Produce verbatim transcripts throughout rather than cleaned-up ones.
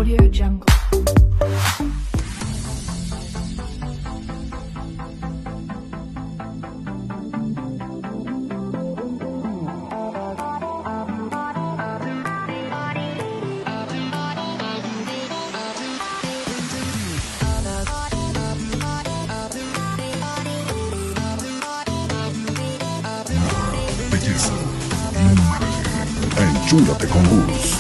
Audio Jungle. Belleza y imagen. Enchúlate con Gus.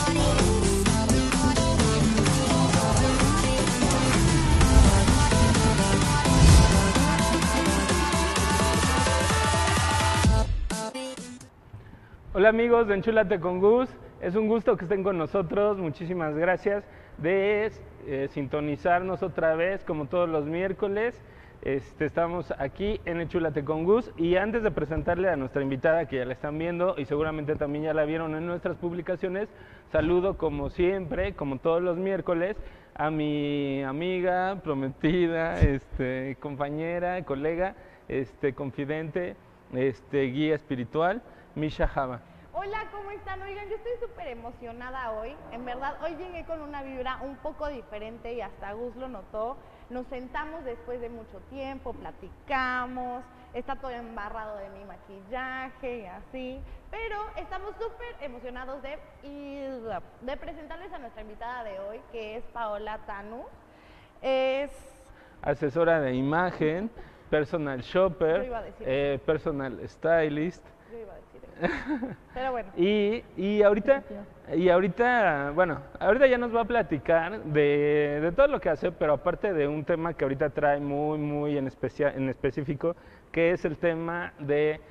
Hola amigos de Enchúlate con Gus, es un gusto que estén con nosotros, muchísimas gracias de eh, sintonizarnos otra vez como todos los miércoles. Este, estamos aquí en Enchúlate con Gus y antes de presentarle a nuestra invitada que ya la están viendo y seguramente también ya la vieron en nuestras publicaciones, saludo como siempre, como todos los miércoles, a mi amiga, prometida, este, compañera, colega, este, confidente, este, guía espiritual, Misha Java. Hola, ¿cómo están? Oigan, yo estoy súper emocionada hoy. En verdad, hoy llegué con una vibra un poco diferente y hasta Gus lo notó. Nos sentamos después de mucho tiempo, platicamos, está todo embarrado de mi maquillaje y así. Pero estamos súper emocionados de, de presentarles a nuestra invitada de hoy, que es Paola Tanu. Es asesora de imagen, personal shopper, eh, personal stylist. Yo iba a decir eso. Pero bueno. y, y ahorita, y ahorita, bueno, ahorita ya nos va a platicar de, de todo lo que hace, pero aparte de un tema que ahorita trae muy, muy en, especia, en específico, que es el tema de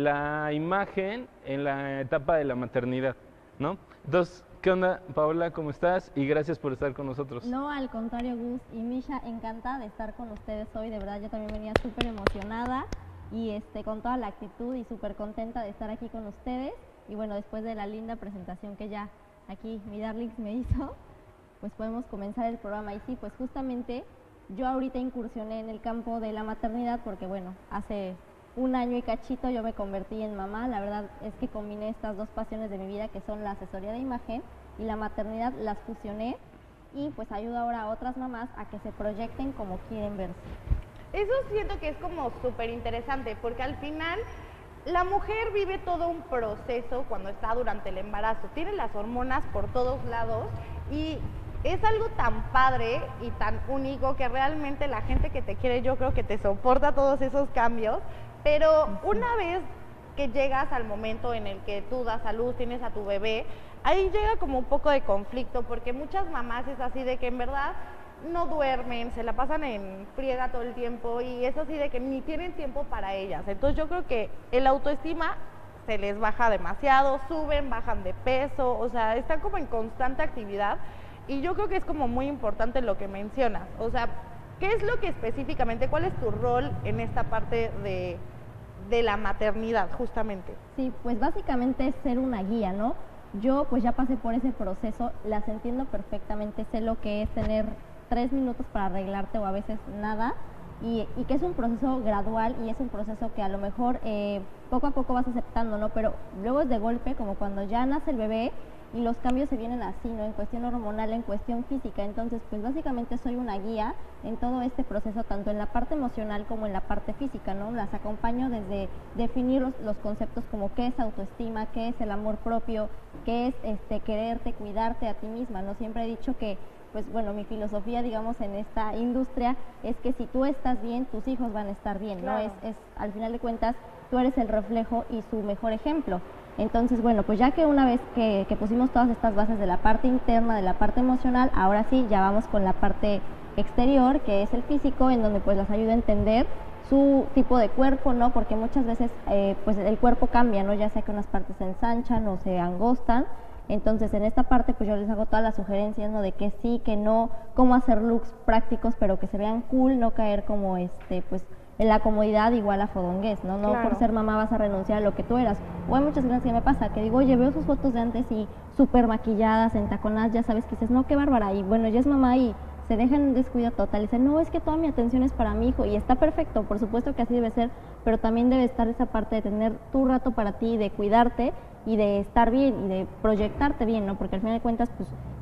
la imagen en la etapa de la maternidad, ¿no? Entonces, ¿qué onda, Paola? ¿Cómo estás? Y gracias por estar con nosotros. No, al contrario, Gus y Misha, encantada de estar con ustedes hoy, de verdad, yo también venía súper emocionada. Y este, con toda la actitud y súper contenta de estar aquí con ustedes. Y bueno, después de la linda presentación que ya aquí mi Darlings me hizo, pues podemos comenzar el programa. Y sí, pues justamente yo ahorita incursioné en el campo de la maternidad porque bueno, hace un año y cachito yo me convertí en mamá. La verdad es que combiné estas dos pasiones de mi vida que son la asesoría de imagen y la maternidad, las fusioné y pues ayudo ahora a otras mamás a que se proyecten como quieren verse. Eso siento que es como súper interesante, porque al final la mujer vive todo un proceso cuando está durante el embarazo, tiene las hormonas por todos lados y es algo tan padre y tan único que realmente la gente que te quiere yo creo que te soporta todos esos cambios, pero una vez que llegas al momento en el que tú das a luz, tienes a tu bebé, ahí llega como un poco de conflicto, porque muchas mamás es así de que en verdad no duermen, se la pasan en friega todo el tiempo y es así de que ni tienen tiempo para ellas. Entonces yo creo que el autoestima se les baja demasiado, suben, bajan de peso, o sea, están como en constante actividad y yo creo que es como muy importante lo que mencionas. O sea, ¿qué es lo que específicamente, cuál es tu rol en esta parte de, de la maternidad justamente? Sí, pues básicamente es ser una guía, ¿no? Yo pues ya pasé por ese proceso, las entiendo perfectamente, sé lo que es tener tres minutos para arreglarte o a veces nada y, y que es un proceso gradual y es un proceso que a lo mejor eh, poco a poco vas aceptando, ¿no? Pero luego es de golpe, como cuando ya nace el bebé y los cambios se vienen así, ¿no? En cuestión hormonal, en cuestión física. Entonces, pues básicamente soy una guía en todo este proceso, tanto en la parte emocional como en la parte física, ¿no? Las acompaño desde definir los, los conceptos como qué es autoestima, qué es el amor propio, qué es este quererte, cuidarte a ti misma, ¿no? Siempre he dicho que pues bueno, mi filosofía, digamos, en esta industria es que si tú estás bien, tus hijos van a estar bien, ¿no? Claro. Es, es, al final de cuentas, tú eres el reflejo y su mejor ejemplo. Entonces, bueno, pues ya que una vez que, que pusimos todas estas bases de la parte interna, de la parte emocional, ahora sí, ya vamos con la parte exterior, que es el físico, en donde pues las ayuda a entender su tipo de cuerpo, ¿no? Porque muchas veces, eh, pues el cuerpo cambia, ¿no? Ya sea que unas partes se ensanchan o se angostan. Entonces, en esta parte, pues yo les hago todas las sugerencias, ¿no? De que sí, que no, cómo hacer looks prácticos, pero que se vean cool, no caer como, este, pues, en la comodidad igual a fodongués, ¿no? No Claro. por ser mamá vas a renunciar a lo que tú eras. O hay muchas veces que me pasa, que digo, oye, veo sus fotos de antes y súper maquilladas, entaconadas, ya sabes, que dices, no, qué bárbara, y bueno, ya es mamá y se dejan en descuido total, y dicen, no, es que toda mi atención es para mi hijo, y está perfecto, por supuesto que así debe ser, pero también debe estar esa parte de tener tu rato para ti, de cuidarte, y de estar bien, y de proyectarte bien, ¿no? Porque al final de cuentas, pues,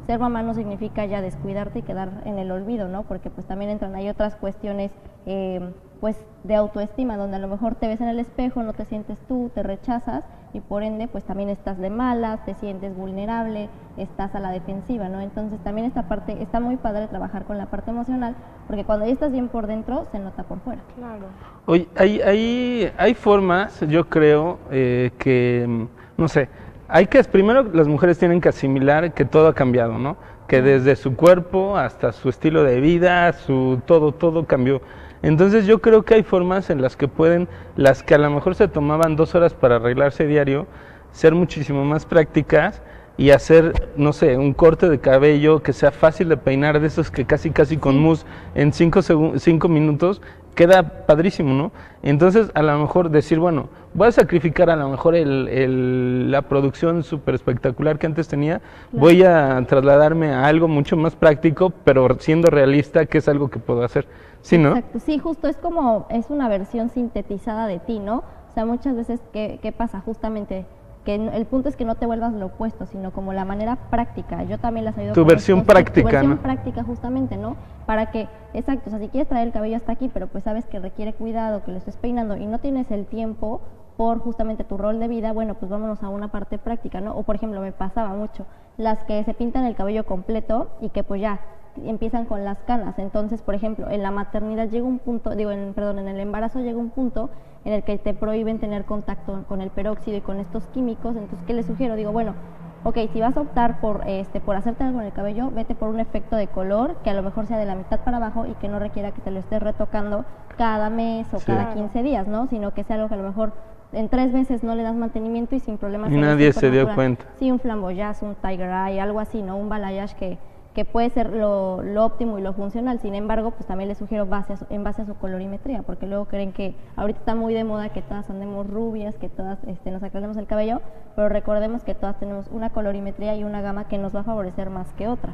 ser mamá no significa ya descuidarte y quedar en el olvido, ¿no? Porque pues también entran ahí otras cuestiones eh, pues de autoestima, donde a lo mejor te ves en el espejo, no te sientes tú, te rechazas y por ende pues también estás de malas, te sientes vulnerable, estás a la defensiva, ¿no? Entonces también esta parte, está muy padre trabajar con la parte emocional, porque cuando ya estás bien por dentro, se nota por fuera. Claro. Oye, hay, hay, hay formas, yo creo, eh, que, no sé, hay que, primero las mujeres tienen que asimilar que todo ha cambiado, ¿no? Que desde su cuerpo hasta su estilo de vida, su todo, todo cambió. Entonces yo creo que hay formas en las que pueden, las que a lo mejor se tomaban dos horas para arreglarse diario, ser muchísimo más prácticas y hacer, no sé, un corte de cabello que sea fácil de peinar, de esos que casi casi con mousse en cinco, cinco minutos, queda padrísimo, ¿no? Entonces a lo mejor decir, bueno, voy a sacrificar a lo mejor el, el, la producción súper espectacular que antes tenía, claro. Voy a trasladarme a algo mucho más práctico, pero siendo realista, que es algo que puedo hacer. Sí, ¿no? Exacto, sí, justo es como, es una versión sintetizada de ti, ¿no? O sea, muchas veces, ¿qué, qué pasa? Justamente, que el punto es que no te vuelvas lo opuesto, sino como la manera práctica. Yo también las ayudo. Tu versión esto, práctica, tu versión ¿no? práctica, justamente, ¿no? Para que, exacto, o sea, si quieres traer el cabello hasta aquí, pero pues sabes que requiere cuidado, que lo estés peinando y no tienes el tiempo por justamente tu rol de vida, bueno, pues vámonos a una parte práctica, ¿no? O por ejemplo, me pasaba mucho, las que se pintan el cabello completo y que pues ya empiezan con las canas. Entonces, por ejemplo, en la maternidad llega un punto, digo, en, perdón, en el embarazo llega un punto en el que te prohíben tener contacto con el peróxido y con estos químicos. Entonces, ¿qué les sugiero? Digo, bueno, ok, si vas a optar por este por hacerte algo con el cabello, vete por un efecto de color que a lo mejor sea de la mitad para abajo y que no requiera que te lo estés retocando cada mes o sí. cada quince días, ¿no? Sino que sea algo que a lo mejor en tres meses no le das mantenimiento y sin problemas. Y nadie se dio cuenta. Sí, un flamboyage, un tiger eye, algo así, ¿no? Un balayage que que puede ser lo, lo óptimo y lo funcional. Sin embargo, pues también les sugiero base a su, en base a su colorimetría, porque luego creen que ahorita está muy de moda que todas andemos rubias, que todas este, nos aclaremos el cabello, pero recordemos que todas tenemos una colorimetría y una gama que nos va a favorecer más que otra.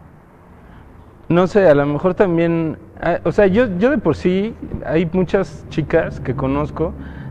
No sé, a lo mejor también, o sea, yo, yo de por sí, hay muchas chicas que conozco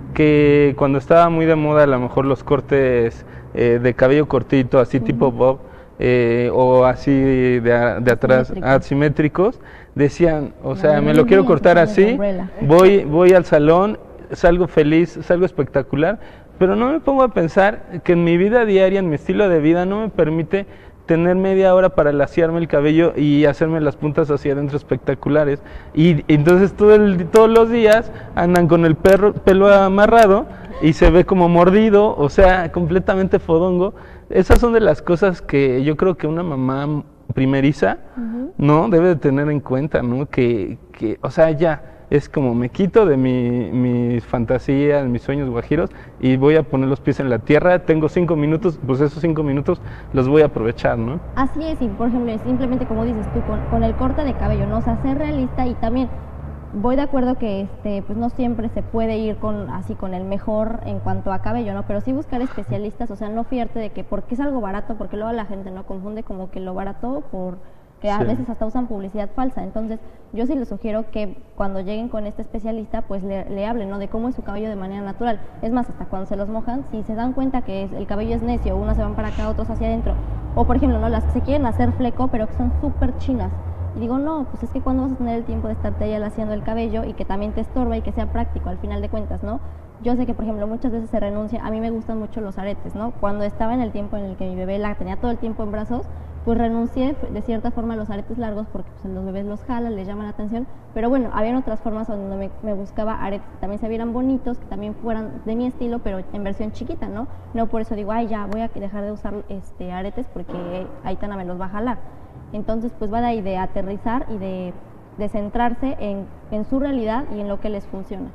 que cuando estaba muy de moda a lo mejor los cortes eh, de cabello cortito, así uh-huh. tipo bob, Eh, o así de, de atrás asimétricos, decían, o sea, me lo quiero cortar así, voy, voy al salón, salgo feliz, salgo espectacular, pero no me pongo a pensar que en mi vida diaria, en mi estilo de vida, no me permite tener media hora para laciarme el cabello y hacerme las puntas hacia adentro espectaculares, y, y entonces todo el, todos los días andan con el perro, pelo amarrado y se ve como mordido, o sea, completamente fodongo. Esas son de las cosas que yo creo que una mamá primeriza, uh-huh. no debe de tener en cuenta, ¿no? Que, que, o sea, ya es como me quito de mi, mis fantasías, mis sueños guajiros y voy a poner los pies en la tierra. Tengo cinco minutos, pues esos cinco minutos los voy a aprovechar, ¿no? Así es, y por ejemplo, simplemente como dices tú, con, con el corte de cabello, ¿no? O sea, ser realista y también voy de acuerdo que este pues no siempre se puede ir con así con el mejor en cuanto a cabello, ¿no? Pero sí buscar especialistas, o sea, no fiarte de que porque es algo barato, porque luego la gente no confunde como que lo barato por que a sí. veces hasta usan publicidad falsa. Entonces, yo sí les sugiero que cuando lleguen con este especialista, pues le, le hablen, ¿no? De cómo es su cabello de manera natural. Es más, hasta cuando se los mojan, si se dan cuenta que es, el cabello es necio, unos se van para acá, otros hacia adentro, o por ejemplo, ¿no? Las que se quieren hacer fleco, pero que son súper chinas. Y digo, no, pues es que cuando vas a tener el tiempo de estarte ahí haciendo el cabello y que también te estorba y que sea práctico al final de cuentas, ¿no? Yo sé que, por ejemplo, muchas veces se renuncia, a mí me gustan mucho los aretes, ¿no? Cuando estaba en el tiempo en el que mi bebé la tenía todo el tiempo en brazos, pues renuncié de cierta forma a los aretes largos porque pues, los bebés los jalan, les llaman la atención, pero bueno, habían otras formas donde me, me buscaba aretes que también se vieran bonitos, que también fueran de mi estilo, pero en versión chiquita, ¿no? No por eso digo, ay, ya voy a dejar de usar este aretes porque Aitana me los va a jalar. Entonces, pues va de ahí de aterrizar y de, de centrarse en, en su realidad y en lo que les funciona.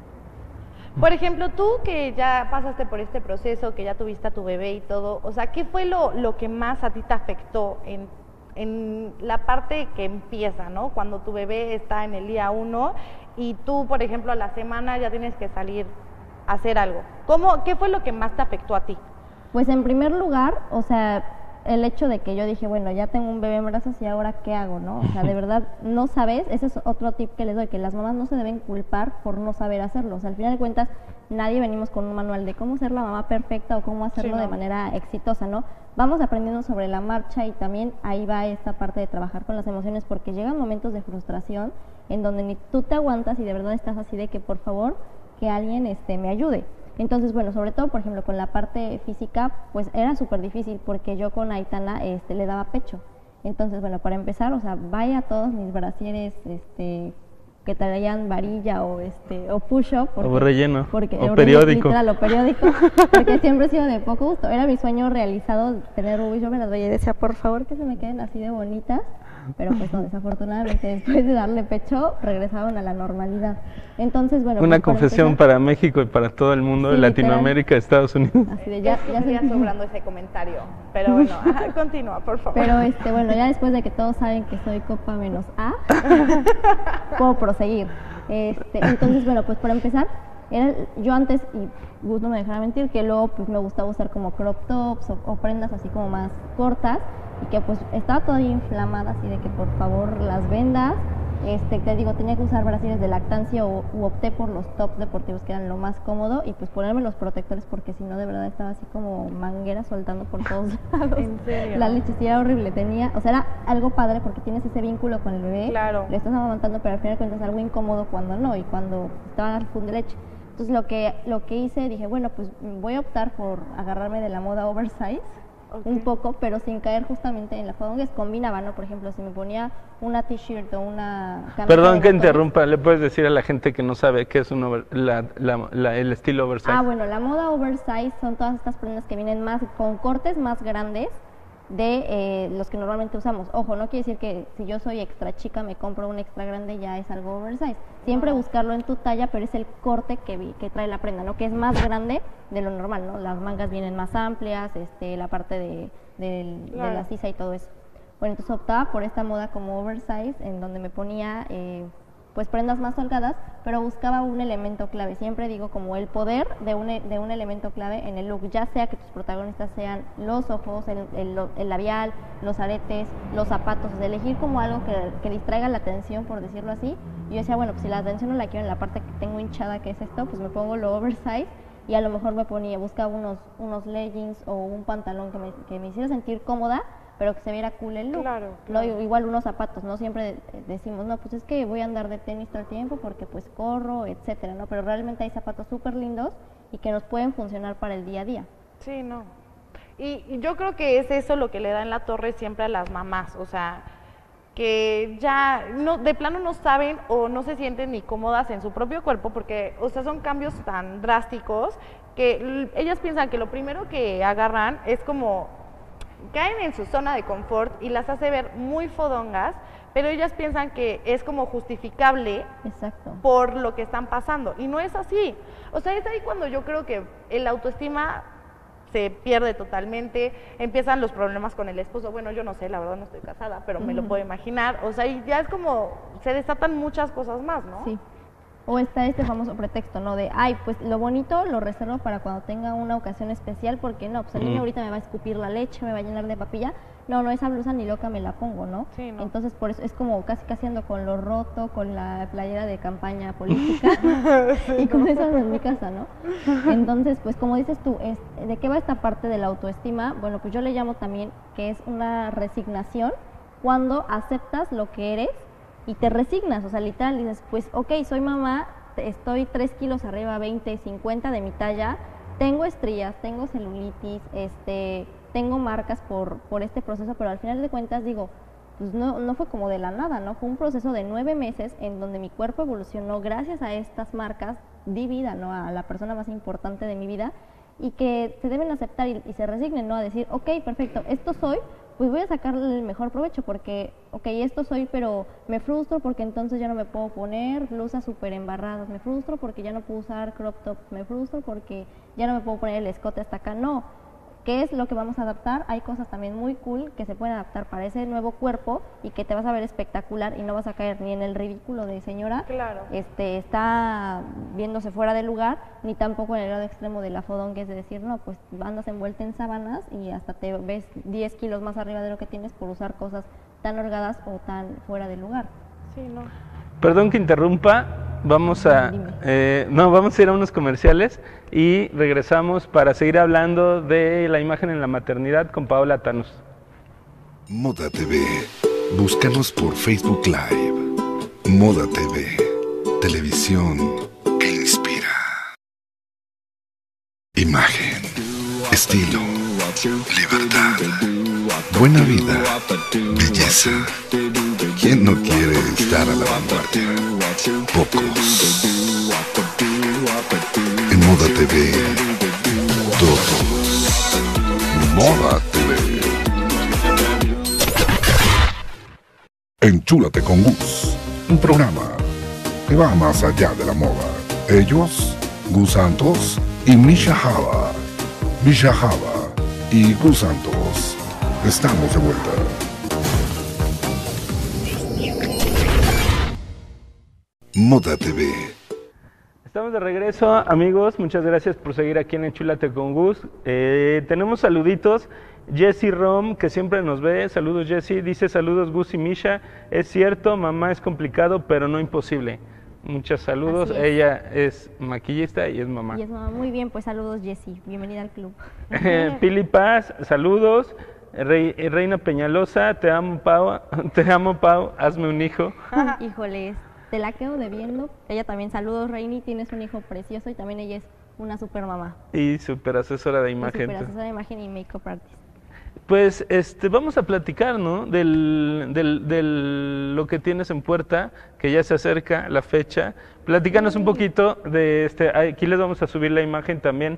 Por ejemplo, tú que ya pasaste por este proceso, que ya tuviste a tu bebé y todo, o sea, ¿qué fue lo, lo que más a ti te afectó en, en la parte que empieza, ¿no? Cuando tu bebé está en el día uno y tú, por ejemplo, a la semana ya tienes que salir a hacer algo. ¿Cómo, qué fue lo que más te afectó a ti? Pues en primer lugar, o sea, el hecho de que yo dije, bueno, ya tengo un bebé en brazos y ahora qué hago, ¿no? O sea, de verdad no sabes, ese es otro tip que les doy, que las mamás no se deben culpar por no saber hacerlo. O sea, al final de cuentas, nadie venimos con un manual de cómo ser la mamá perfecta o cómo hacerlo Sí, no. de manera exitosa, ¿no? Vamos aprendiendo sobre la marcha y también ahí va esta parte de trabajar con las emociones, porque llegan momentos de frustración en donde ni tú te aguantas y de verdad estás así de que por favor que alguien este, me ayude. Entonces, bueno, sobre todo, por ejemplo, con la parte física, pues era súper difícil porque yo con Aitana este, le daba pecho. Entonces, bueno, para empezar, o sea, vaya todos mis brasieres este, que traían varilla o este o push-up. O relleno, porque, o periódico. Literal, o periódico, porque siempre he sido de poco gusto. Era mi sueño realizado tener boobies. Yo me las veía y decía, por favor, que se me queden así de bonitas. Pero pues no, desafortunadamente después de darle pecho regresaron a la normalidad. Entonces, bueno, Una pues, para confesión empezar, para México y para todo el mundo, Sí, Latinoamérica, Estados Unidos. así de ya, ya ya se- sobrando ese comentario. Pero bueno, ajá, continúa, por favor. Pero este, bueno, ya después de que todos saben que soy copa menos A, puedo proseguir. Este, entonces, bueno, pues para empezar, era, yo antes, y Gus no me dejará mentir, que luego pues me gustaba usar como crop tops o, o prendas así como más cortas, y que pues estaba todavía inflamada, así de que por favor las vendas. Este, te digo, tenía que usar brasieres de lactancia o u opté por los tops deportivos que eran lo más cómodo y pues ponerme los protectores porque si no de verdad estaba así como manguera soltando por todos lados. ¿En serio? La leche sí era horrible, tenía, o sea, era algo padre porque tienes ese vínculo con el bebé, Claro. le estás amamantando, pero al final de cuentas es algo incómodo cuando no y cuando estaban al fund de leche. Entonces lo que, lo que hice, dije, bueno, pues voy a optar por agarrarme de la moda oversize. Ok. Un poco, pero sin caer justamente en la fodonguez. Combinaba, ¿no? Por ejemplo, si me ponía una t-shirt o una camisa Perdón de que botones. interrumpa, ¿le puedes decir a la gente que no sabe qué es un over- la- la- la- el estilo oversize? Ah, bueno, la moda oversize son todas estas prendas que vienen más con cortes más grandes de eh, los que normalmente usamos. Ojo, no quiere decir que si yo soy extra chica me compro un extra grande ya es algo oversize. Siempre No. buscarlo en tu talla, pero es el corte que, vi, que trae la prenda, ¿no? Que es más grande de lo normal, ¿no? Las mangas vienen más amplias, este, la parte de, del- Claro. de la sisa y todo eso. Bueno, entonces optaba por esta moda como oversize, en donde me ponía eh, pues prendas más holgadas, pero buscaba un elemento clave. Siempre digo como el poder de un, e- de un elemento clave en el look, ya sea que tus protagonistas sean los ojos, el, el, lo- el labial, los aretes, los zapatos, o sea, elegir como algo que, que distraiga la atención, por decirlo así. Yo decía, bueno, pues si la atención no la quiero en la parte que tengo hinchada, que es esto, pues me pongo lo oversize y a lo mejor me ponía, buscaba unos, unos leggings o un pantalón que me, que me hiciera sentir cómoda, pero que se viera cool el look. Claro, No, claro. igual unos zapatos, no siempre de- decimos, no, pues es que voy a andar de tenis todo el tiempo porque pues corro, etcétera, ¿no? Pero realmente hay zapatos súper lindos y que nos pueden funcionar para el día a día. Sí, no. Y, y yo creo que es eso lo que le da en la torre siempre a las mamás, o sea, que ya no, de plano no saben o no se sienten ni cómodas en su propio cuerpo porque, o sea, son cambios tan drásticos que l- ellas piensan que lo primero que agarran es como caen en su zona de confort y las hace ver muy fodongas, pero ellas piensan que es como justificable Exacto. por lo que están pasando y no es así. O sea, es ahí cuando yo creo que el autoestima se pierde totalmente, empiezan los problemas con el esposo. Bueno, yo no sé, la verdad no estoy casada, pero me lo puedo imaginar. O sea, y ya es como se desatan muchas cosas más, ¿no? Sí. O está este famoso pretexto, ¿no? De, ay, pues lo bonito lo reservo para cuando tenga una ocasión especial, porque no, pues el niño Mm. ahorita me va a escupir la leche, me va a llenar de papilla. No, no, esa blusa ni loca me la pongo, ¿no? Sí, no. Entonces, por eso es como casi casi ando con lo roto, con la playera de campaña política, y con eso ando en mi casa, ¿no? Entonces, pues como dices tú, es, ¿de qué va esta parte de la autoestima? Bueno, pues yo le llamo también que es una resignación cuando aceptas lo que eres y te resignas, o sea, literal dices, pues ok, soy mamá, te- estoy tres kilos arriba, veinte, cincuenta de mi talla, tengo estrías, tengo celulitis, este, tengo marcas por, por este proceso, pero al final de cuentas digo, pues no, no fue como de la nada, ¿no? Fue un proceso de nueve meses en donde mi cuerpo evolucionó gracias a estas marcas, di vida, ¿no? A la persona más importante de mi vida y que se deben aceptar y, y se resignen, ¿no? A decir, ok, perfecto, esto soy, pues voy a sacarle el mejor provecho porque, ok, esto soy, pero me frustro porque entonces ya no me puedo poner blusas súper embarradas, me frustro porque ya no puedo usar crop top, me frustro porque ya no me puedo poner el escote hasta acá, no. ¿Qué es lo que vamos a adaptar? Hay cosas también muy cool que se pueden adaptar para ese nuevo cuerpo y que te vas a ver espectacular y no vas a caer ni en el ridículo de señora, Claro. este, está viéndose fuera de lugar, ni tampoco en el lado extremo de la fodón, que es de decir, no, pues andas envuelta en sábanas y hasta te ves diez kilos más arriba de lo que tienes por usar cosas tan holgadas o tan fuera de lugar. Sí, no. Perdón que interrumpa, vamos a, eh, no, vamos a ir a unos comerciales y regresamos para seguir hablando de la imagen en la maternidad con Paola Thanos. Moda T V. Búscanos por Facebook Live. Moda T V. Televisión que inspira. Imagen, estilo, libertad, buena vida, belleza. ¿Quién no quiere estar a la vanguardia? Pocos. En Moda T V, todos. Moda T V. Enchúlate con Gus, un programa que va más allá de la moda. Ellos, Gus Santos y Misha Haba. Misha Haba y Gus Santos. Estamos de vuelta. Moda T V. Estamos de regreso, amigos. Muchas gracias por seguir aquí en Enchúlate con Gus. Eh, tenemos saluditos. Jessy Rom, que siempre nos ve. Saludos, Jessy. Dice, saludos, Gus y Misha. Es cierto, mamá es complicado, pero no imposible. Muchos saludos. Así es. Ella es maquillista y es mamá. Y es mamá. Muy bien, pues saludos, Jessy. Bienvenida al club. Pili Paz, saludos. Rey- Reina Peñalosa, te amo, Pau. Te amo, Pau. Hazme un hijo. Híjoles, te la quedo debiendo. Ella también, saludos, Reini, tienes un hijo precioso y también ella es una super mamá. Y super asesora de imagen. Super asesora de imagen y make-up artist. Pues este, vamos a platicar, ¿no? Del, del, del lo que tienes en puerta, que ya se acerca la fecha. Platícanos un poquito de este. Aquí les vamos a subir la imagen también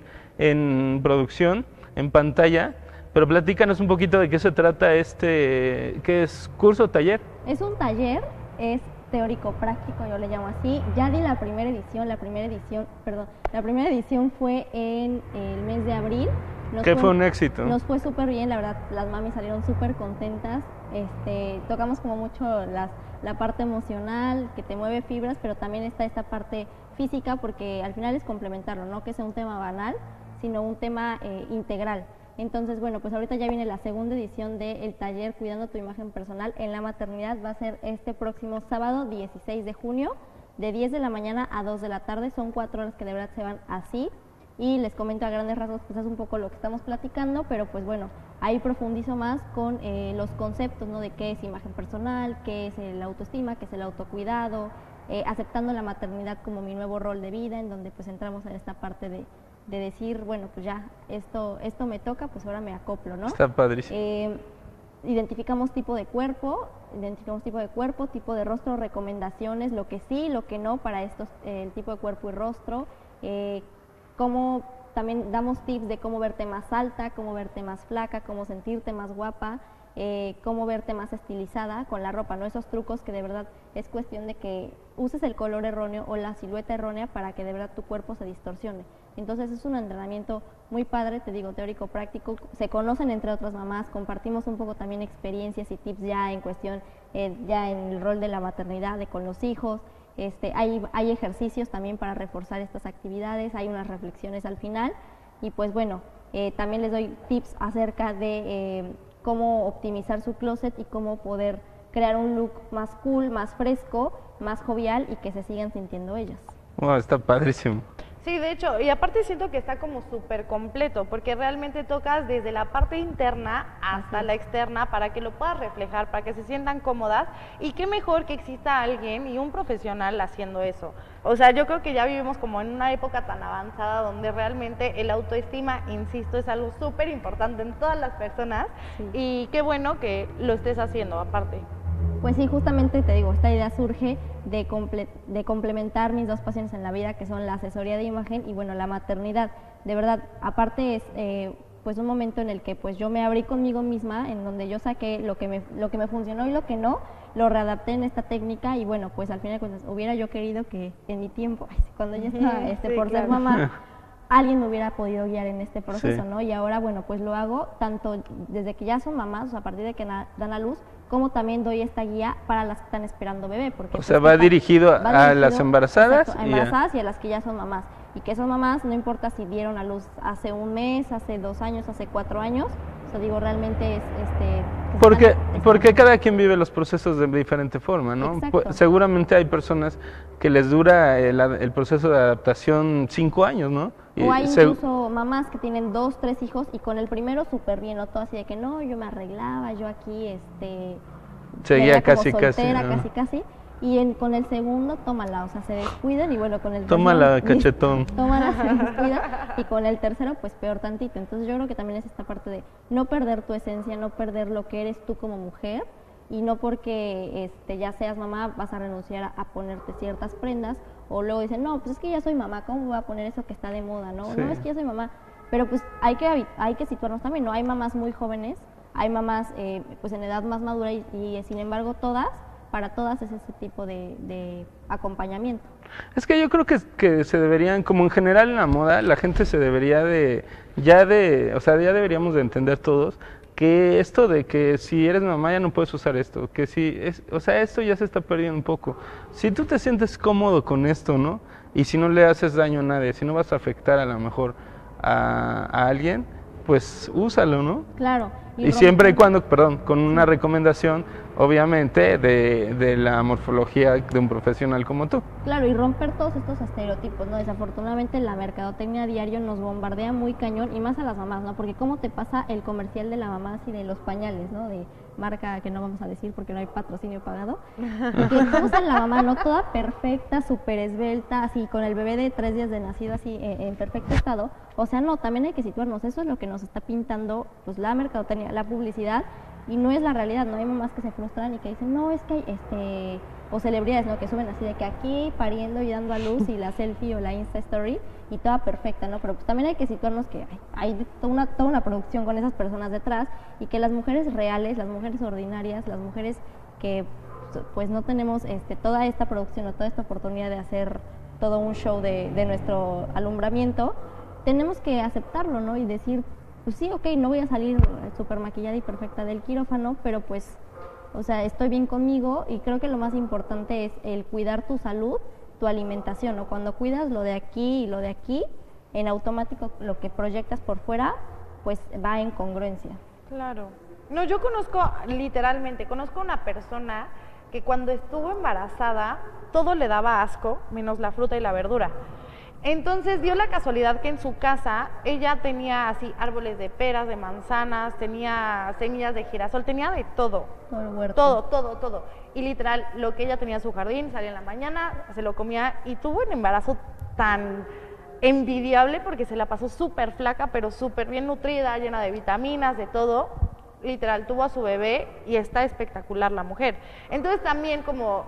en producción, en pantalla. Pero platícanos un poquito de qué se trata este, ¿qué es? ¿Curso, taller? Es un taller, es teórico práctico, yo le llamo así. Ya di la primera edición, la primera edición, perdón, la primera edición fue en el mes de abril. Nos Que fue un éxito. Nos fue súper bien, la verdad, las mamis salieron súper contentas. Este, tocamos como mucho las, la parte emocional, que te mueve fibras, pero también está esta parte física, porque al final es complementarlo, no que sea un tema banal, sino un tema eh, integral. Entonces, bueno, pues ahorita ya viene la segunda edición del taller Cuidando tu Imagen Personal en la Maternidad. Va a ser este próximo sábado, dieciséis de junio, de diez de la mañana a dos de la tarde. Son cuatro horas que de verdad se van así. Y les comento a grandes rasgos, pues es un poco lo que estamos platicando, pero pues bueno, ahí profundizo más con eh, los conceptos, ¿no? De qué es imagen personal, qué es el autoestima, qué es el autocuidado, eh, aceptando la maternidad como mi nuevo rol de vida, en donde pues entramos en esta parte de de decir, bueno, pues ya, esto esto me toca, pues ahora me acoplo, ¿no? Está padrísimo. Eh, identificamos tipo de cuerpo, identificamos tipo de cuerpo, tipo de rostro, recomendaciones, lo que sí, lo que no para estos, eh, el tipo de cuerpo y rostro, eh, cómo también damos tips de cómo verte más alta, cómo verte más flaca, cómo sentirte más guapa, eh, cómo verte más estilizada con la ropa, ¿no? Esos trucos que de verdad es cuestión de que uses el color erróneo o la silueta errónea para que de verdad tu cuerpo se distorsione. Entonces es un entrenamiento muy padre, te digo, teórico, práctico, se conocen entre otras mamás, compartimos un poco también experiencias y tips ya en cuestión, eh, ya en el rol de la maternidad, de con los hijos, este, hay, hay ejercicios también para reforzar estas actividades, hay unas reflexiones al final y pues bueno, eh, también les doy tips acerca de eh, cómo optimizar su closet y cómo poder crear un look más cool, más fresco, más jovial y que se sigan sintiendo ellas. Wow, está padrísimo. Sí, de hecho, y aparte siento que está como súper completo, porque realmente tocas desde la parte interna hasta la externa para que lo puedas reflejar, para que se sientan cómodas, y qué mejor que exista alguien y un profesional haciendo eso. O sea, yo creo que ya vivimos como en una época tan avanzada donde realmente el autoestima, insisto, es algo súper importante en todas las personas, Sí. y qué bueno que lo estés haciendo aparte. Pues sí, justamente te digo, esta idea surge de, comple de complementar mis dos pasiones en la vida, que son la asesoría de imagen y bueno, la maternidad. De verdad, aparte es eh, pues un momento en el que pues yo me abrí conmigo misma, en donde yo saqué lo que me, lo que me funcionó y lo que no, lo readapté en esta técnica y bueno, pues al final de cuentas hubiera yo querido que en mi tiempo, cuando ya estaba este, Sí, por claro. ser mamá, alguien me hubiera podido guiar en este proceso, Sí. ¿no? Y ahora, bueno, pues lo hago tanto desde que ya son mamás, o sea, a partir de que na- dan a luz, como también doy esta guía para las que están esperando bebé. Porque, O pues, sea, va esta- dirigido va a las dirigido, embarazadas exacto, a y a- embarazadas y a las que ya son mamás. Y que son mamás, no importa si dieron a luz hace un mes, hace dos años, hace cuatro años, o sea, digo, realmente es, este... que Porque, están- porque cada quien vive los procesos de diferente forma, ¿no? Exacto. Pu- seguramente hay personas que les dura el, a- el proceso de adaptación cinco años, ¿no? Y O hay se- incluso mamás que tienen dos, tres hijos y con el primero súper bien, ¿no? Todo así de que no, yo me arreglaba, yo aquí, este... seguía era como casi, casi. soltera, ah. casi, casi. Y en, con el segundo, tómala, o sea, se descuidan y bueno, con el Tómala, tercero... cachetón. Tómala, se descuidan. Y con el tercero, pues peor tantito. Entonces yo creo que también es esta parte de no perder tu esencia, no perder lo que eres tú como mujer. Y no porque este, ya seas mamá vas a renunciar a, a ponerte ciertas prendas. O luego dicen, no, pues es que ya soy mamá, ¿cómo voy a poner eso que está de moda? No, Sí. no es que ya soy mamá. Pero pues hay que, habi- hay que situarnos también, ¿no? Hay mamás muy jóvenes, hay mamás eh, pues en edad más madura y, y sin embargo todas, para todas es ese tipo de, de acompañamiento. Es que yo creo que, que se deberían, como en general en la moda, la gente se debería de, ya de, o sea, ya deberíamos de entender todos que esto de que si eres mamá ya no puedes usar esto, que si, es, o sea, esto ya se está perdiendo un poco. Si tú te sientes cómodo con esto, ¿no? Y si no le haces daño a nadie, si no vas a afectar a lo mejor a, a alguien, pues úsalo, ¿no? Claro. Y siempre y romper- cuando, perdón, con una recomendación, obviamente, de, de la morfología de un profesional como tú. Claro, y romper todos estos estereotipos, ¿no? Desafortunadamente la mercadotecnia a diario nos bombardea muy cañón y más a las mamás, ¿no? Porque cómo te pasa el comercial de la mamá así de los pañales, ¿no? De marca que no vamos a decir porque no hay patrocinio pagado. Y que cómo sale la mamá, ¿no? Toda perfecta, súper esbelta, así con el bebé de tres días de nacido así eh, en perfecto estado. O sea, no, también hay que situarnos. Eso es lo que nos está pintando pues la mercadotecnia, la publicidad. Y no es la realidad, ¿no? Hay mamás que se frustran y que dicen, no, es que hay, este, o celebridades, ¿no? Que suben así de que aquí pariendo y dando a luz y la selfie o la Insta Story y toda perfecta, ¿no? Pero pues también hay que situarnos que hay, hay toda, una, toda una producción con esas personas detrás y que las mujeres reales, las mujeres ordinarias, las mujeres que pues no tenemos este, toda esta producción o toda esta oportunidad de hacer todo un show de, de nuestro alumbramiento, tenemos que aceptarlo, ¿no? Y decir, pues sí, ok, no voy a salir súper maquillada y perfecta del quirófano, pero pues, o sea, estoy bien conmigo y creo que lo más importante es el cuidar tu salud, tu alimentación, ¿no? Cuando cuidas lo de aquí y lo de aquí, en automático lo que proyectas por fuera, pues va en congruencia. Claro. No, yo conozco, literalmente, conozco una persona que cuando estuvo embarazada, todo le daba asco, menos la fruta y la verdura. Entonces dio la casualidad que en su casa ella tenía así árboles de peras, de manzanas, tenía semillas de girasol, tenía de todo. Todo el huerto. Todo, todo, todo. Y literal, lo que ella tenía en su jardín, salía en la mañana, se lo comía y tuvo un embarazo tan envidiable porque se la pasó súper flaca, pero súper bien nutrida, llena de vitaminas, de todo. Literal, tuvo a su bebé y está espectacular la mujer. Entonces también como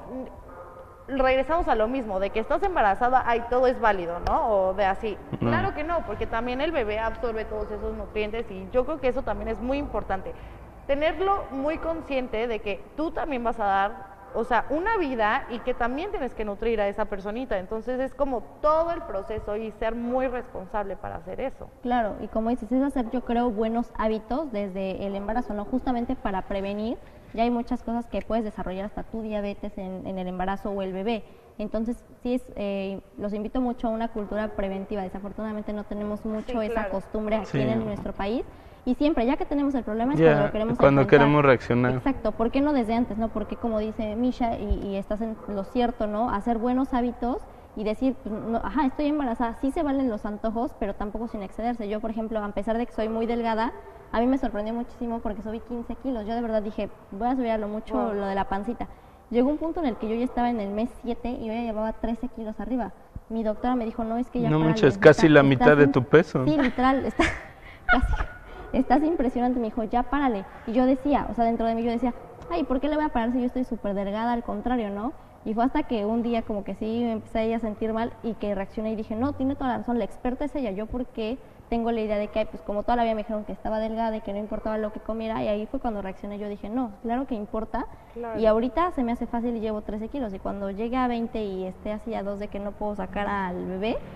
regresamos a lo mismo, de que estás embarazada, ahí todo es válido, ¿no? O de así. No. Claro que no, porque también el bebé absorbe todos esos nutrientes y yo creo que eso también es muy importante. Tenerlo muy consciente de que tú también vas a dar, o sea, una vida y que también tienes que nutrir a esa personita. Entonces es como todo el proceso y ser muy responsable para hacer eso. Claro, y como dices, es hacer yo creo buenos hábitos desde el embarazo, ¿no? Justamente para prevenir. Ya hay muchas cosas que puedes desarrollar hasta tu diabetes en, en el embarazo o el bebé. Entonces, sí, es, eh, los invito mucho a una cultura preventiva. Desafortunadamente no tenemos mucho Sí, esa claro. costumbre aquí Sí. en nuestro país. Y siempre, ya que tenemos el problema, es Ya, cuando lo queremos cuando enfrentar. queremos reaccionar. Exacto, ¿por qué no desde antes, no? Porque como dice Misha, y, y estás en lo cierto, ¿no? Hacer buenos hábitos y decir, pues, no, ajá, estoy embarazada, sí se valen los antojos, pero tampoco sin excederse. Yo, por ejemplo, a pesar de que soy muy delgada, a mí me sorprendió muchísimo porque subí quince kilos. Yo de verdad dije, voy a subir a lo mucho Wow. lo de la pancita. Llegó un punto en el que yo ya estaba en el mes siete y yo ya llevaba trece kilos arriba. Mi doctora me dijo, no, es que ya No párale, manches, está- casi la estás mitad de in- tu peso. Sí, literal, está casi, estás impresionante. Me dijo, ya párale. Y yo decía, o sea, dentro de mí yo decía, ay, ¿por qué le voy a parar si yo estoy súper delgada? Al contrario, ¿no? Y fue hasta que un día como que sí me empecé ahí a sentir mal y que reaccioné y dije, no, tiene toda la razón, la experta es ella. Yo porque tengo la idea de que, pues como toda la vida me dijeron que estaba delgada y que no importaba lo que comiera, y ahí fue cuando reaccioné. Yo dije, no, claro que importa. Claro. Y ahorita se me hace fácil y llevo trece kilos. Y cuando llegue a veinte y esté así a dos de que no puedo sacar al bebé,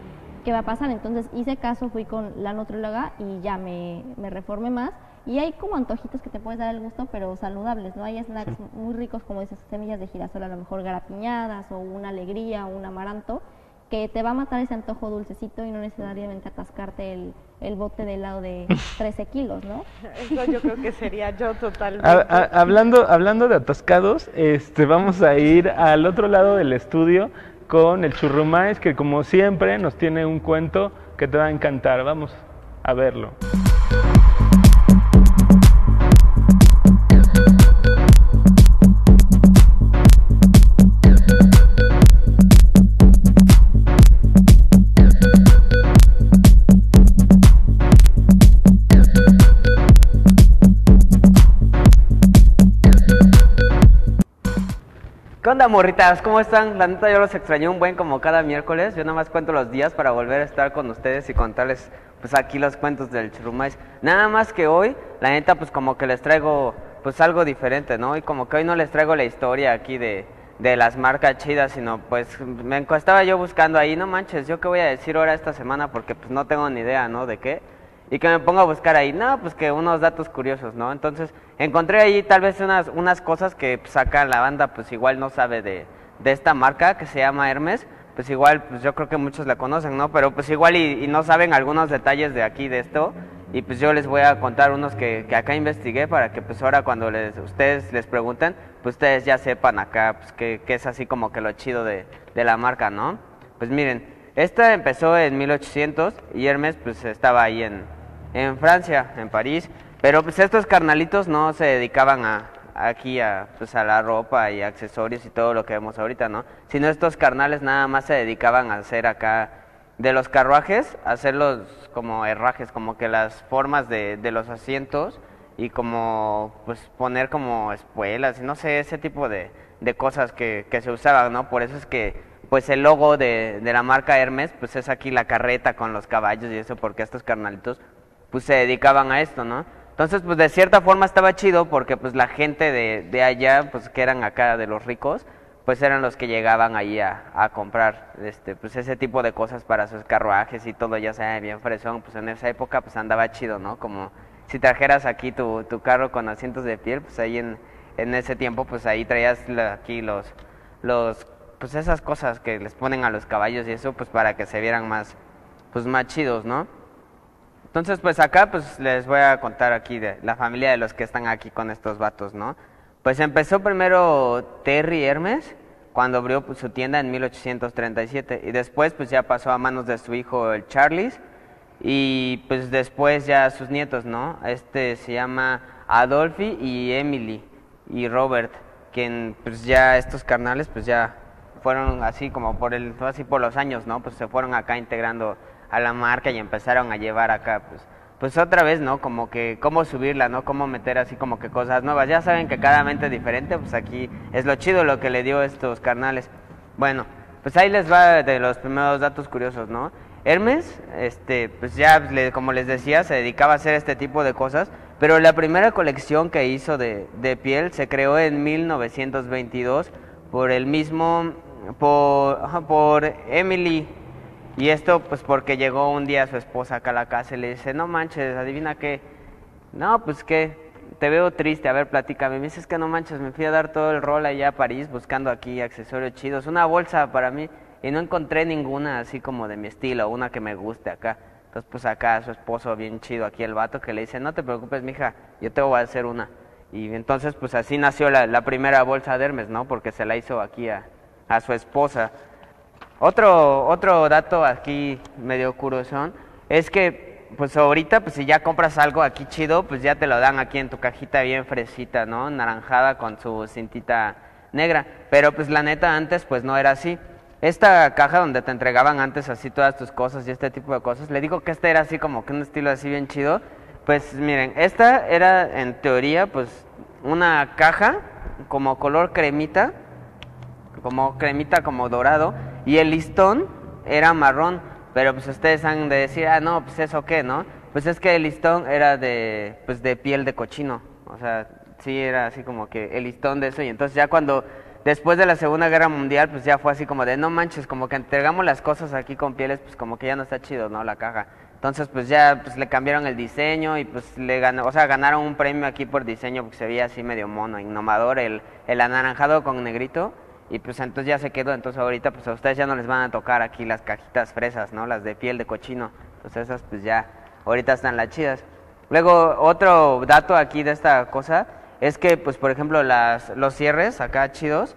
qué va a pasar. Entonces hice caso, fui con la nutrióloga y ya me, me reformé más. Y hay como antojitos que te puedes dar el gusto, pero saludables, ¿no? Hay snacks sí. muy ricos como esas semillas de girasol, a lo mejor garapiñadas o una alegría o un amaranto, que te va a matar ese antojo dulcecito y no necesariamente atascarte el, el bote de helado de trece kilos, ¿no? Eso yo creo que sería yo totalmente. A, a, hablando, hablando de atascados, este, vamos a ir al otro lado del estudio con el Churrumais, que como siempre nos tiene un cuento que te va a encantar. Vamos a verlo. ¿Qué onda, morritas? ¿Cómo están? La neta yo los extrañé un buen como cada miércoles. Yo nada más cuento los días para volver a estar con ustedes y contarles pues aquí los cuentos del Churrumais. Nada más que hoy, la neta pues como que les traigo pues algo diferente, ¿no? Y como que hoy no les traigo la historia aquí de, de las marcas chidas, sino pues me estaba yo buscando ahí, no manches, ¿yo qué voy a decir ahora esta semana? Porque pues no tengo ni idea, ¿no? ¿De qué? Y que me ponga a buscar ahí, no, pues que unos datos curiosos, ¿no? Entonces encontré ahí tal vez unas, unas cosas que pues acá la banda pues igual no sabe de, de esta marca que se llama Hermes, pues igual pues yo creo que muchos la conocen, ¿no? Pero pues igual y, y no saben algunos detalles de aquí de esto, y pues yo les voy a contar unos que, que acá investigué para que pues ahora cuando les, ustedes les pregunten, pues ustedes ya sepan acá pues que, que es así como que lo chido de, de la marca, ¿no? Pues miren, esta empezó en mil ochocientos y Hermes pues estaba ahí en... en Francia, en París, pero pues estos carnalitos no se dedicaban a aquí a pues a la ropa y accesorios y todo lo que vemos ahorita, ¿no? Sino estos carnales nada más se dedicaban a hacer acá de los carruajes, a hacerlos como herrajes, como que las formas de, de los asientos y como pues poner como espuelas y no sé, ese tipo de, de cosas que, que se usaban, ¿no? Por eso es que pues el logo de, de la marca Hermes pues es aquí la carreta con los caballos y eso, porque estos carnalitos pues se dedicaban a esto, ¿no? Entonces, pues de cierta forma estaba chido porque pues la gente de, de allá, pues que eran acá de los ricos, pues eran los que llegaban ahí a, a comprar este pues ese tipo de cosas para sus carruajes y todo, ya sea bien fresón, pues en esa época pues andaba chido, ¿no? Como si trajeras aquí tu, tu carro con asientos de piel, pues ahí en, en ese tiempo pues ahí traías la, aquí los, los, pues esas cosas que les ponen a los caballos y eso, pues para que se vieran más, pues más chidos, ¿no? Entonces, pues acá pues les voy a contar aquí de la familia de los que están aquí con estos vatos, ¿no? Pues empezó primero Terry Hermes cuando abrió pues, su tienda en mil ochocientos treinta y siete y después pues ya pasó a manos de su hijo el Charles y pues después ya sus nietos, ¿no? Este se llama Adolphe y Emily y Robert, quien pues ya estos carnales pues ya fueron así como por el así por los años, ¿no? Pues se fueron acá integrando a la marca y empezaron a llevar acá, pues, pues otra vez, ¿no? Como que cómo subirla, ¿no? Cómo meter así como que cosas nuevas. Ya saben que cada mente es diferente, pues aquí es lo chido lo que le dio a estos carnales. Bueno, pues ahí les va de los primeros datos curiosos, ¿no? Hermes, este, pues ya, le, como les decía, se dedicaba a hacer este tipo de cosas, pero la primera colección que hizo de, de piel se creó en mil novecientos veintidós por el mismo, por, por Emily. Y esto pues porque llegó un día su esposa acá a la casa y le dice, no manches, adivina qué, no pues qué, te veo triste, a ver platícame, me dices que no manches, me fui a dar todo el rol allá a París buscando aquí accesorios chidos, una bolsa para mí y no encontré ninguna así como de mi estilo, una que me guste acá. Entonces pues acá su esposo bien chido aquí el vato que le dice, no te preocupes mija, yo te voy a hacer una. Y entonces pues así nació la, la primera bolsa de Hermes, ¿no? Porque se la hizo aquí a, a su esposa. Otro, otro dato aquí medio curioso es que pues ahorita pues si ya compras algo aquí chido, pues ya te lo dan aquí en tu cajita bien fresita, ¿no? Naranjada con su cintita negra, pero pues la neta antes pues no era así. Esta caja donde te entregaban antes así todas tus cosas y este tipo de cosas, le digo que este era así como que un estilo así bien chido, pues miren, esta era en teoría pues una caja como color cremita, como cremita como dorado, y el listón era marrón, pero pues ustedes han de decir, ah no, pues eso qué, ¿no? Pues es que el listón era de, pues de piel de cochino, o sea, sí era así como que el listón de eso, y entonces ya cuando después de la Segunda Guerra Mundial, pues ya fue así como de, no manches, como que entregamos las cosas aquí con pieles, pues como que ya no está chido, ¿no? La caja. Entonces, pues ya pues le cambiaron el diseño y pues le ganó, o sea, ganaron un premio aquí por diseño porque se veía así medio mono, innovador, el, el anaranjado con negrito. Y pues entonces ya se quedó, entonces ahorita pues a ustedes ya no les van a tocar aquí las cajitas fresas, ¿no? Las de piel de cochino. Entonces esas pues ya, ahorita están las chidas. Luego, otro dato aquí de esta cosa es que, pues por ejemplo, las, los cierres acá chidos,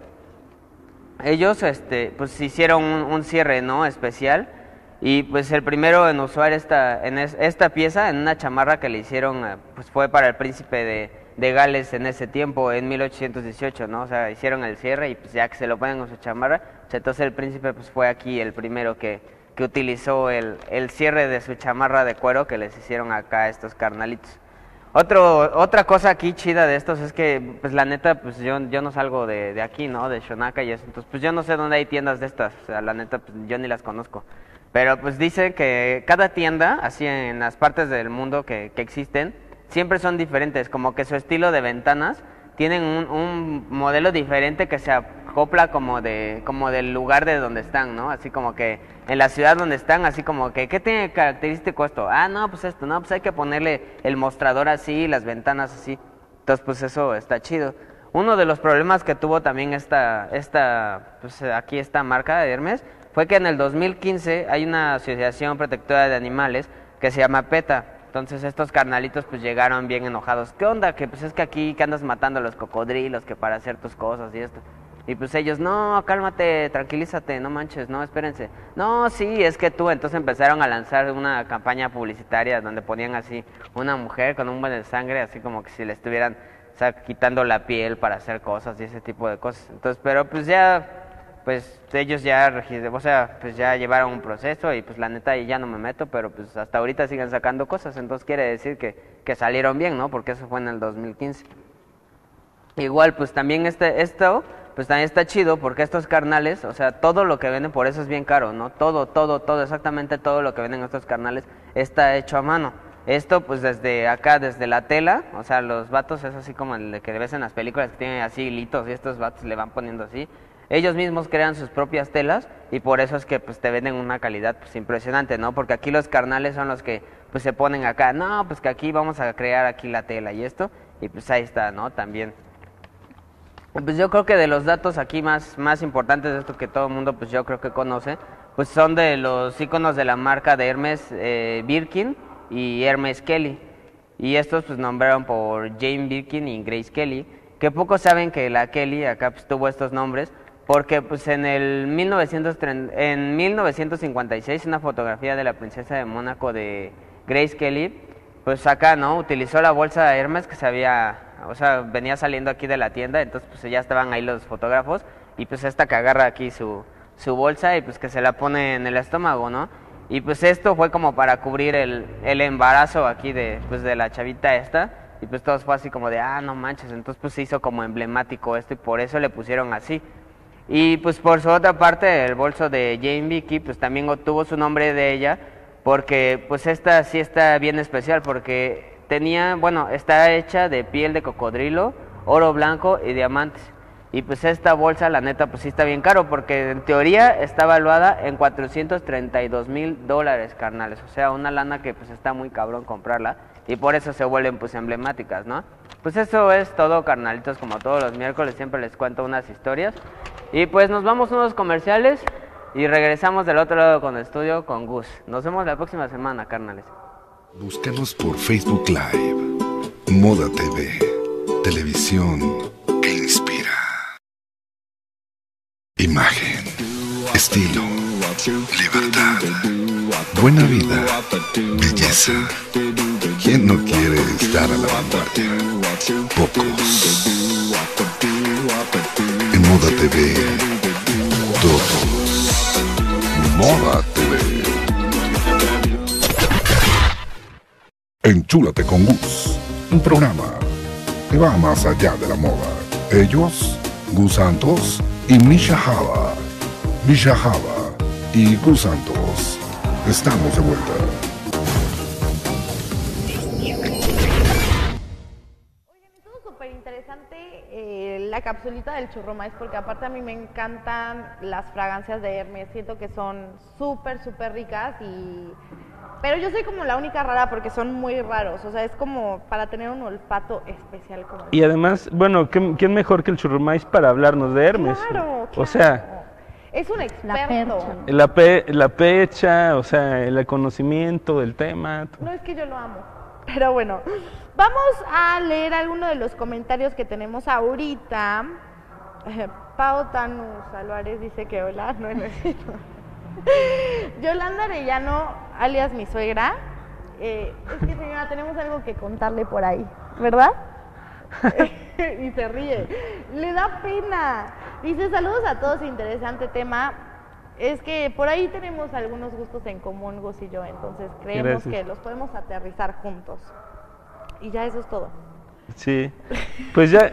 ellos este, pues hicieron un, un cierre, ¿no? Especial. Y pues el primero en usar esta, en es, esta pieza, en una chamarra que le hicieron, pues fue para el príncipe de, de Gales en ese tiempo, en mil ochocientos dieciocho, ¿no? O sea, hicieron el cierre y pues ya que se lo ponen en su chamarra, pues entonces el príncipe pues fue aquí el primero que, que utilizó el, el cierre de su chamarra de cuero que les hicieron acá a estos carnalitos. Otro, otra cosa aquí chida de estos es que, pues la neta, pues yo, yo no salgo de, de aquí, ¿no? De Shonaka y eso, entonces pues yo no sé dónde hay tiendas de estas, o sea, la neta, pues yo ni las conozco. Pero pues dice que cada tienda, así en las partes del mundo que, que existen, siempre son diferentes, como que su estilo de ventanas tienen un, un modelo diferente que se acopla como de como del lugar de donde están, ¿no? Así como que en la ciudad donde están, así como que, ¿qué tiene característico esto? Ah, no, pues esto, no, pues hay que ponerle el mostrador así, las ventanas así. Entonces, pues eso está chido. Uno de los problemas que tuvo también esta, esta pues aquí esta marca de Hermes, fue que en el dos mil quince hay una asociación protectora de animales que se llama PETA. Entonces estos carnalitos pues llegaron bien enojados. ¿Qué onda? Que pues es que aquí que andas matando a los cocodrilos, que para hacer tus cosas y esto. Y pues ellos, no, cálmate, tranquilízate, no manches, no, espérense. No, sí, es que tú. Entonces empezaron a lanzar una campaña publicitaria donde ponían así una mujer con un buen de sangre, así como que si le estuvieran, o sea, quitando la piel para hacer cosas y ese tipo de cosas. Entonces, pero pues ya... pues ellos ya, o sea, pues ya llevaron un proceso y pues la neta ya no me meto, pero pues hasta ahorita siguen sacando cosas, entonces quiere decir que, que salieron bien, ¿no? Porque eso fue en el dos mil quince. Igual, pues también este, esto, pues también está chido porque estos carnales, o sea, todo lo que venden, por eso es bien caro, ¿no? Todo, todo, todo, exactamente todo lo que venden estos carnales está hecho a mano. Esto pues desde acá, desde la tela, o sea, los vatos es así como el que ves en las películas que tienen así hilitos y estos vatos le van poniendo así. Ellos mismos crean sus propias telas y por eso es que pues te venden una calidad pues impresionante, ¿no? Porque aquí los carnales son los que pues se ponen acá, no, pues que aquí vamos a crear aquí la tela y esto, y pues ahí está, ¿no? También. Pues yo creo que de los datos aquí más, más importantes de esto que todo el mundo pues yo creo que conoce, pues son de los iconos de la marca de Hermes, eh, Birkin y Hermes Kelly. Y estos pues nombraron por Jane Birkin y Grace Kelly, que pocos saben que la Kelly acá pues tuvo estos nombres, porque pues en el mil novecientos treinta, en mil novecientos cincuenta y seis una fotografía de la princesa de Mónaco de Grace Kelly, pues acá, ¿no? Utilizó la bolsa Hermes que se había, o sea, venía saliendo aquí de la tienda, entonces pues ya estaban ahí los fotógrafos y pues esta que agarra aquí su, su bolsa y pues que se la pone en el estómago, ¿no? Y pues esto fue como para cubrir el, el embarazo aquí de, pues de la chavita esta y pues todo fue así como de, ah, no manches, entonces pues se hizo como emblemático esto y por eso le pusieron así. Y pues por su otra parte el bolso de Jane Vicky pues también obtuvo su nombre de ella porque pues esta sí está bien especial porque tenía, bueno, está hecha de piel de cocodrilo, oro blanco y diamantes. Y pues esta bolsa la neta pues sí está bien caro porque en teoría está evaluada en cuatrocientos treinta y dos mil dólares carnales, o sea una lana que pues está muy cabrón comprarla y por eso se vuelven pues emblemáticas, ¿no? Pues eso es todo carnalitos, como todos los miércoles siempre les cuento unas historias. Y pues nos vamos a unos comerciales y regresamos del otro lado con el estudio con Gus. Nos vemos la próxima semana, carnales. Búscanos por Facebook Live, Moda T V, televisión que inspira. Imagen, estilo, libertad, buena vida, belleza. ¿Quién no quiere estar a la vanguardia? Pocos. En Moda T V, todos. Moda T V. Enchúlate con Gus, un programa que va más allá de la moda. Ellos, Gus Santos y Misha Hava. Misha Hava y Gus Santos. Estamos de vuelta. Oigan, estuvo súper interesante eh, la capsulita del churrumais, porque aparte a mí me encantan las fragancias de Hermes, siento que son súper, súper ricas y... Pero yo soy como la única rara porque son muy raros, o sea, es como para tener un olfato especial. Como Y además, bueno, ¿quién mejor que el churrumais para hablarnos de Hermes? Claro, O sea, es un La experto. percha. la, pe, la pecha, o sea, el conocimiento del tema. No es que yo lo amo, pero bueno, vamos a leer algunos de los comentarios que tenemos ahorita. Eh, Pau Tanus Álvarez dice que hola, no es cierto. Yolanda Arellano, alias mi suegra, eh, es que señora, tenemos algo que contarle por ahí, ¿verdad? Y se ríe, le da pena. Dice, saludos a todos, interesante tema. Es que por ahí tenemos algunos gustos en común, Gus y yo, entonces creemos Gracias. que los podemos aterrizar juntos. Y ya eso es todo. Sí, pues ya,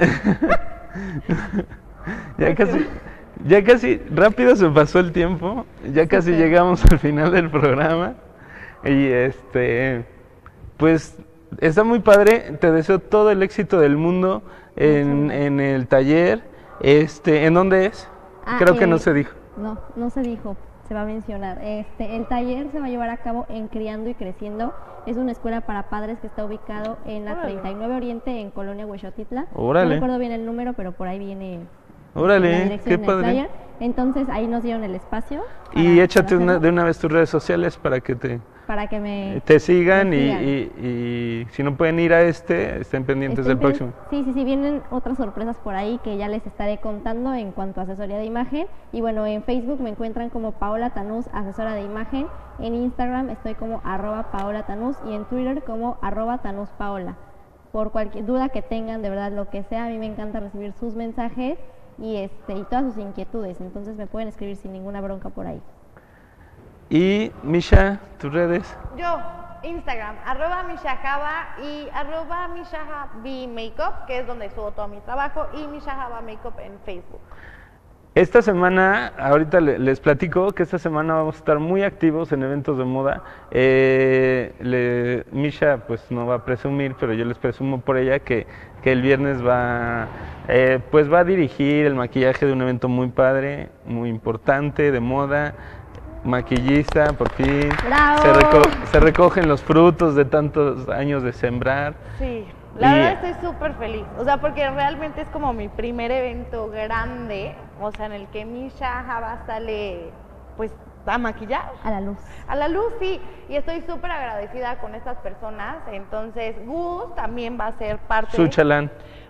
ya casi, ya casi, rápido se pasó el tiempo, ya casi Súper. llegamos al final del programa y este, pues está muy padre, te deseo todo el éxito del mundo en, en el taller, este, ¿en dónde es? Ah, Creo que eh, no se dijo. No, no se dijo, se va a mencionar. Este, el taller se va a llevar a cabo en Criando y Creciendo. Es una escuela para padres que está ubicado en la Órale. treinta y nueve Oriente, en Colonia Huexotitla. Órale. No recuerdo bien el número, pero por ahí viene la Órale, dirección qué del padre. taller. Entonces ahí nos dieron el espacio. Y para- échate para una, hacerlo, de una vez tus redes sociales para que te, para que me te sigan, me y, sigan. y- y si no pueden ir a este, estén pendientes Estén del pen- próximo. Sí, sí, sí, vienen otras sorpresas por ahí que ya les estaré contando en cuanto a asesoría de imagen. Y bueno, en Facebook me encuentran como Paola Tanús, asesora de imagen. En Instagram estoy como arroba Paola Tanús y en Twitter como arroba Tanús Paola. Por cualquier duda que tengan, de verdad, lo que sea, a mí me encanta recibir sus mensajes y este y todas sus inquietudes. Entonces me pueden escribir sin ninguna bronca por ahí. Y Misha, tus redes. Yo, Instagram, arroba mishajaba y arroba mishajabimakeup, que es donde subo todo mi trabajo, y mishajaba makeup en Facebook. Esta semana, ahorita le- les platico que esta semana vamos a estar muy activos en eventos de moda. Eh, le- Misha pues no va a presumir, pero yo les presumo por ella que, que el viernes va, eh, pues va a dirigir el maquillaje de un evento muy padre, muy importante, de moda. Maquillista, por fin. ¡Bravo! Se, reco- se recogen los frutos de tantos años de sembrar. Sí, la Y- verdad estoy súper feliz, o sea, porque realmente es como mi primer evento grande, o sea, en el que Misha Java sale, pues, a maquillar. A la luz. A la luz, sí, y estoy súper agradecida con estas personas, entonces Gus también va a ser parte, Su chalán.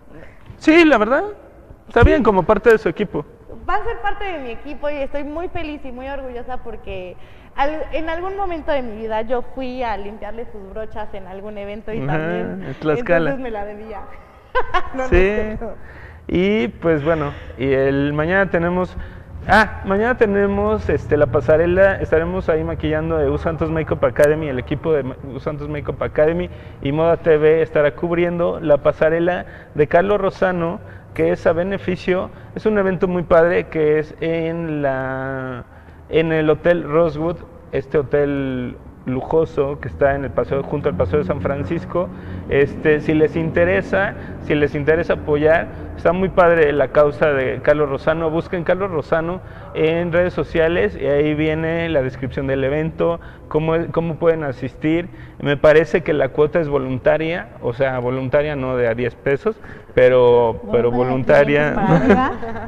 Sí, la verdad. Está bien como parte de su equipo. va a ser parte de mi equipo y estoy muy feliz y muy orgullosa porque al- en algún momento de mi vida yo fui a limpiarle sus brochas en algún evento y Ajá, también, en Tlaxcala. entonces me la debía. No, no es Sí. cierto. Y pues bueno, y el mañana tenemos ah, mañana tenemos este la pasarela, estaremos ahí maquillando de U Santos Makeup Academy, el equipo de Ma- U Santos Makeup Academy y Moda T V estará cubriendo la pasarela de Carlos Rosano, que es a beneficio, es un evento muy padre que es en la en el Hotel Rosewood, este hotel lujoso que está en el paseo, junto al Paseo de San Francisco. Este, si les interesa, si les interesa apoyar, está muy padre la causa de Carlos Rosano. Busquen Carlos Rosano en redes sociales y ahí viene la descripción del evento, cómo, cómo pueden asistir. Me parece que la cuota es voluntaria, o sea, voluntaria no de a diez pesos, pero, pero voluntaria. Para arriba.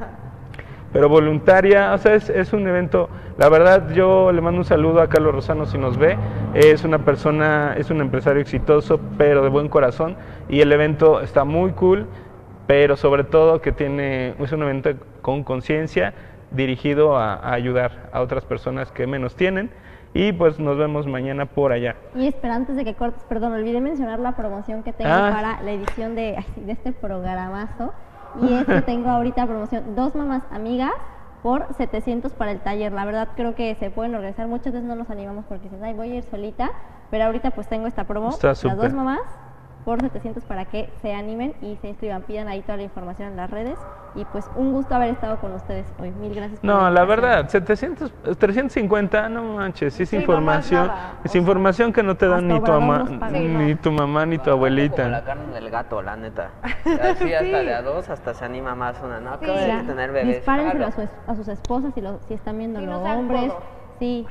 Pero voluntaria, o sea, es, es un evento, la verdad yo le mando un saludo a Carlos Rosano si nos ve, es una persona, es un empresario exitoso, pero de buen corazón, y el evento está muy cool, pero sobre todo que tiene, es un evento con conciencia, dirigido a, a ayudar a otras personas que menos tienen, y pues nos vemos mañana por allá. Y espera, antes de que cortes, perdón, olvidé mencionar la promoción que tengo Ah. para la edición de, ay, de este programazo. Y es que tengo ahorita promoción, dos mamás amigas por setecientos para el taller. La verdad creo que se pueden organizar, muchas veces no nos animamos porque dicen, ay, voy a ir solita, pero ahorita pues tengo esta promo, Está las súper. dos mamás por setecientos para que se animen y se inscriban, pidan ahí toda la información en las redes y pues un gusto haber estado con ustedes hoy, mil gracias por No, la invitación. verdad, setecientos, trescientos cincuenta, no manches, es Sí, no, información, no es nada. es O sea, información que no te dan hasta ni tu, Obrador ama- nos paga. Sí, no. ni tu mamá ni tu Como la abuelita. carne del gato, la neta. Así hasta Sí. de a dos, hasta se anima más una. No, que Sí. voy a Ya, tener bebés. dispárenselo a, Hágalo. su es- a sus esposas si, lo, si están viendo Sí, no los sean hombres, codos. sí.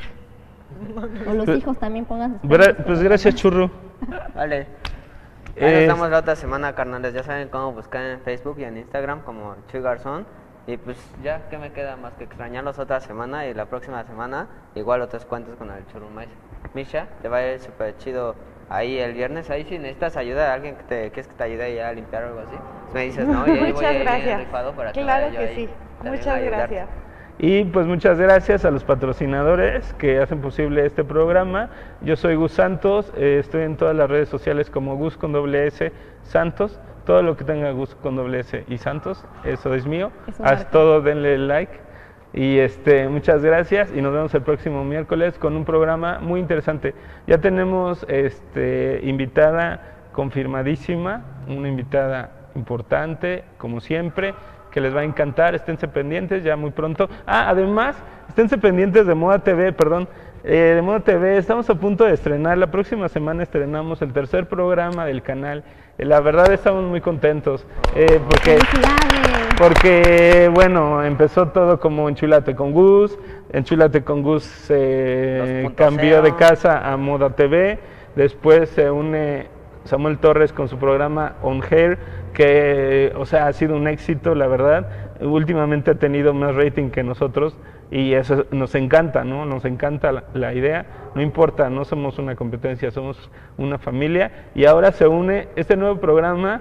O los Pues- hijos también pongan sus Gra- esposas. pues gracias, churro. Vale. Ahí nos Es- vemos la otra semana, carnales. Ya saben cómo buscar en Facebook y en Instagram como Chuy Garzón. Y pues ya, ¿qué me queda más que extrañarlos otra semana? Y la próxima semana, igual otros cuentos con el Churumais. Misha, te va a ir súper chido ahí el viernes. Ahí si necesitas ayuda de alguien que te quieres que te ayude ya a limpiar o algo así, me dices, ¿no? Y ahí voy Muchas a ir bien gracias. rifado para que Claro vaya yo que ahí sí. también a Muchas ayudarte. gracias. Y pues muchas gracias a los patrocinadores que hacen posible este programa. Yo soy Gus Santos, eh, estoy en todas las redes sociales como Gus con doble S Santos. Todo lo que tenga Gus con doble S y Santos, eso es mío. Eso Haz marca. todo, denle like. Y este, muchas gracias y nos vemos el próximo miércoles con un programa muy interesante. Ya tenemos este, invitada confirmadísima, una invitada importante, como siempre, que les va a encantar. Esténse pendientes ya muy pronto. Ah, además, esténse pendientes de Moda T V, perdón. Eh, de Moda T V, estamos a punto de estrenar. La próxima semana estrenamos el tercer programa del canal. Eh, la verdad estamos muy contentos eh, porque... ¡Felicidades! Porque, bueno, empezó todo como Enchúlate con Gus, Enchúlate con Gus se dos punto cambió de cero. casa a Moda T V, después se une Samuel Torres con su programa On Hair, que, o sea, ha sido un éxito, la verdad, últimamente ha tenido más rating que nosotros y eso nos encanta, ¿no? Nos encanta la, la idea, no importa, no somos una competencia, somos una familia y ahora se une este nuevo programa,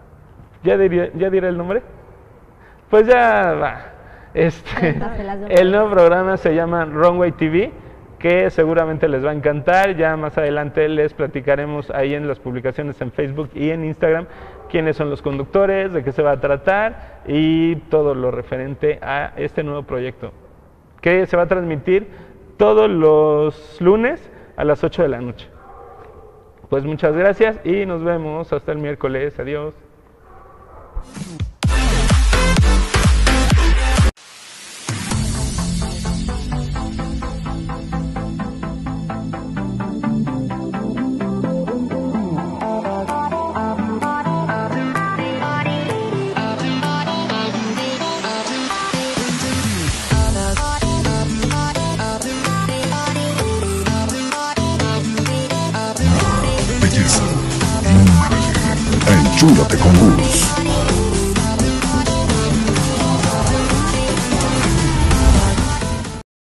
¿ya diré, ya diré el nombre? Pues ya va. Este, Cuéntaselas de una el vez. nuevo programa se llama Runway T V, que seguramente les va a encantar. Ya más adelante les platicaremos ahí en las publicaciones en Facebook y en Instagram quiénes son los conductores, de qué se va a tratar y todo lo referente a este nuevo proyecto, que se va a transmitir todos los lunes a las ocho de la noche. Pues muchas gracias y nos vemos hasta el miércoles. Adiós. Belleza y un margen. Enchúlate con Gus.